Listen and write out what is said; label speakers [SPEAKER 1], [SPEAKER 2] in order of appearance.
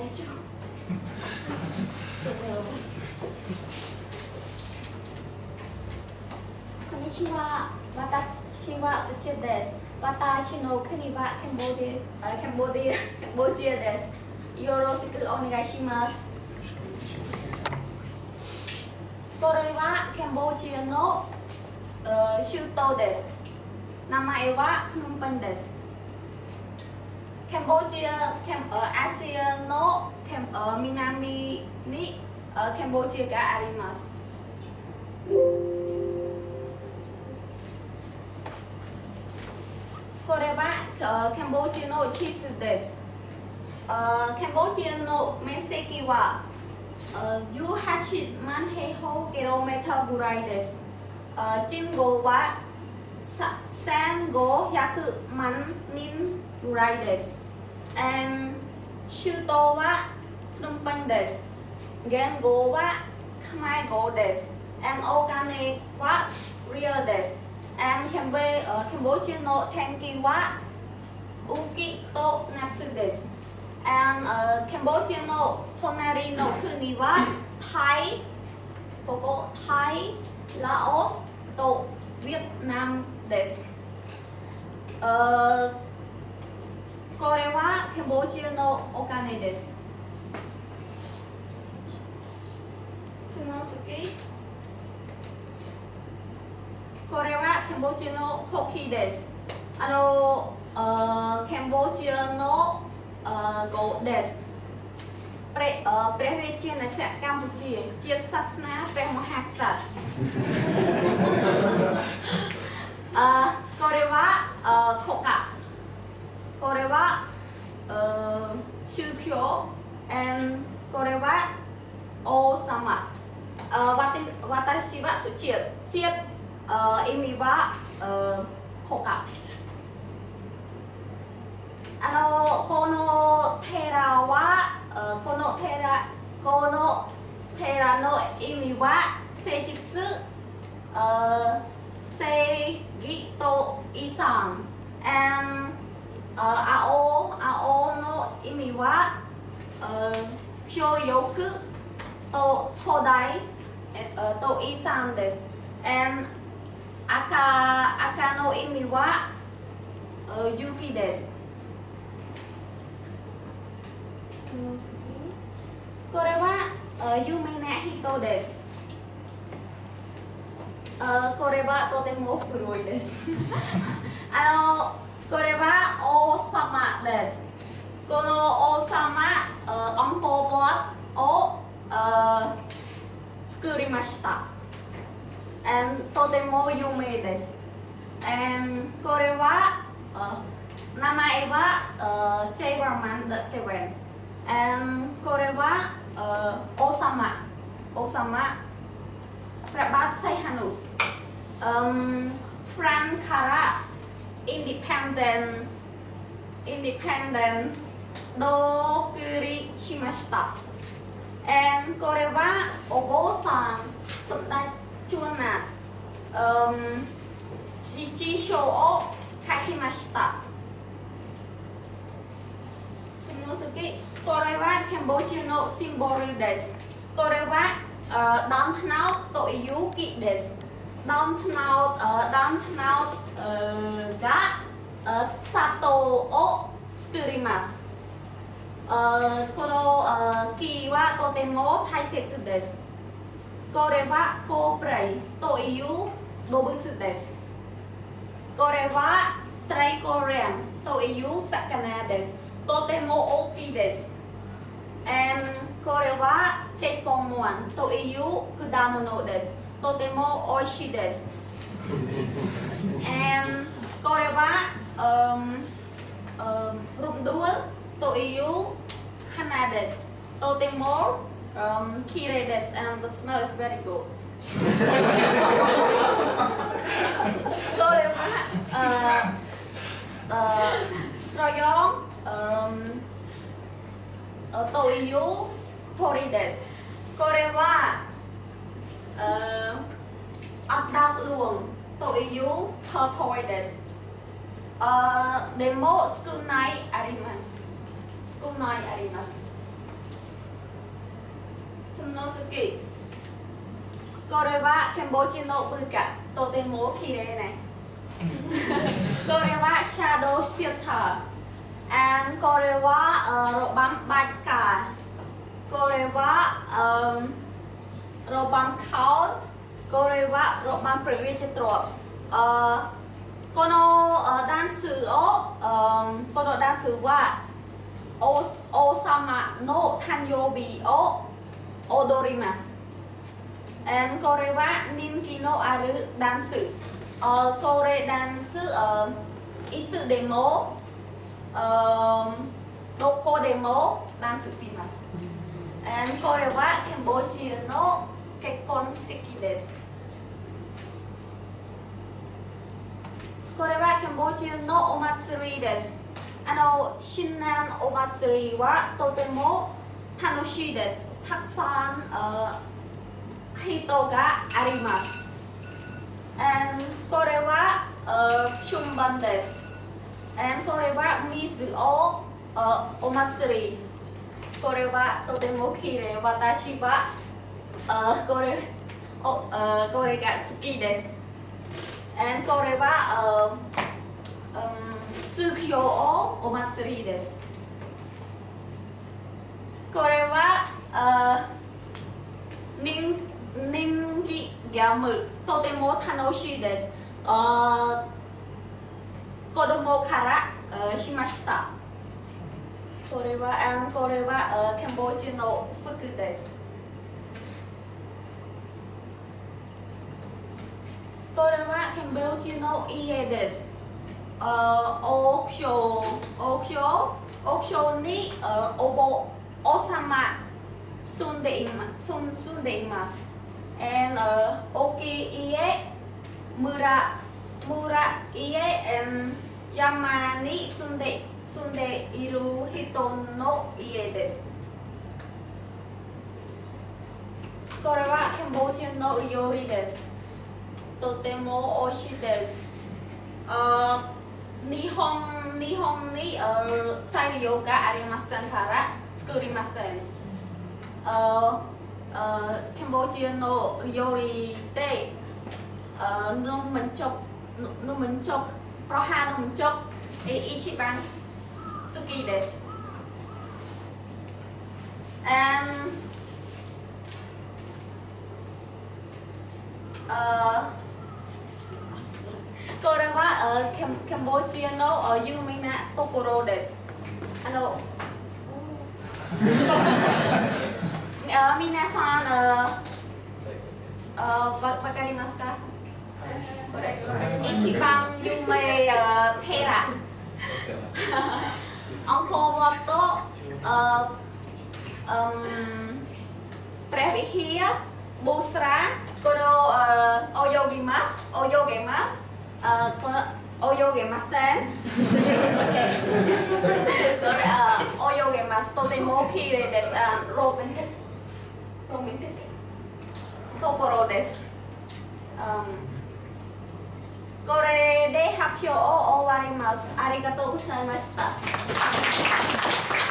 [SPEAKER 1] こんにちは。私はSOCHEATです。私の国はカンボジアです。よろしくお願いします。これはカンボジアの首都です。名前はプノンペンです。カンボジア、アジアの南にカンボジアがあります。これはカンボジアの地図です。カンボジアの面積は18万平方キロメートルぐらいです。人口は1500万人ぐらいです。首都はプノンペンです。言語はkhmer語です。お金はリアルです。カンボジアの天気は雨季と夏です。カンボジアの隣の国はタイ、ラオスとベトナムです。これはカンボジアのお金です。これはカンボジアの国旗です。カンボジアの語です。ព្រះរាជាណាចក្រកម្ពុជាជាតិសាសនាព្រះមហាក្សត្រこれは国家。これは宗教。これは王様。私はSOCHEAT。意味は国家。この寺の意味は誠実、正義と遺産。青の意味は協力と東大と遺産です。赤の意味は勇気です。これは有名な人です。これはとても古いです。これは王様です。この王様、アンポボアを作りました。とても有名です。これは名前はチェイバーマンthe Seven。これは王様พระบาทไซฮานุフランからインディペンデン独立しました。これはお坊さんសម្ដេចជួនណាត辞書を書きました。これはカンボジアのシンボルです。これはダントナウと勇気です。ダントナウが砂糖を作ります。この木はとても大切です。これはコブライという動物です。これはトライコリアンという魚です。とても大きいです。これはチェポンモンという果物です。とても美味しいです。これはルンドゥルという花です。とても綺麗です。The smell is very good。これはトロヨンという鳥です。これはアダルウンという鳥です。でも少ないあります。 スノスキこれはカンボジアの文化とても綺麗ねこれはシャドウシアター and これはロバンバッカーこれはロバンカウこれはロバンプレビチトロこのダンスをこのダンスは王様の誕生日を踊ります。and これは人気のあるダンス。これダンスいつでもどこでもダンスします。and これはカンボジアの結婚式です。これはカンボジアのお祭りです。新年お祭りはとても楽しいです。たくさん人があります。and これは順番です。and これは水をお祭り。これはとても綺麗。私はこれが好きです。and これはSOCHEATをお祭りです。これは人気ゲームとても楽しいです。子供からしました。これはカンボジアの服です。これはカンボジアの家です。オークションに王様住んでいます。and 大きい家、村家、and 山に住んでいる人の家です。これはカンボジアの料理です。とても美味しいです。日本に材料がありませんから作りません。カンボジアの料理でnông mình chụp proha nông mình chụp ichiban suki desu and これはカンボジアの有名なところです。皆さんわかりますか？これ一番有名テラアンコーワとプレビヒアボストラこの泳げます泳げません泳げますとても綺麗です。ロマンティックところです。これで発表を終わります。ありがとうございました。